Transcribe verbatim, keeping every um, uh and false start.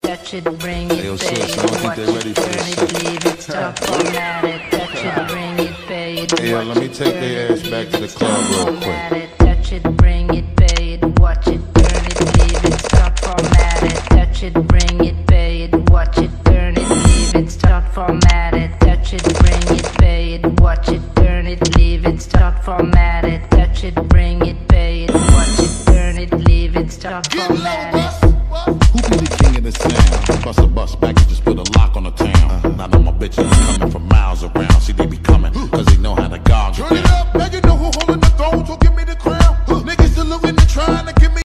touch it, bring it, pay it, watch it, turn it, leave it, stop, format it, touch it, bring it, pay it, hey, yo, let me take their ass back to the club real quick. Touch it, bring it, pay it, watch it, turn it, leave it, stop, format it, touch it, bring it, pay it, watch it, turn it, leave it, stop, format it, touch it, bring it, pay it, watch it, turn it, leave it, stop, format it, touch it, bring it, pay it, watch it, turn it, leave it, stop, format it. Who be the king of the sound? Bust a bus back and just put a lock on the town. Uh-huh. Now know my bitches coming from miles around. See, they be coming, cause they know how to gouge it down. Turn it up, now you know who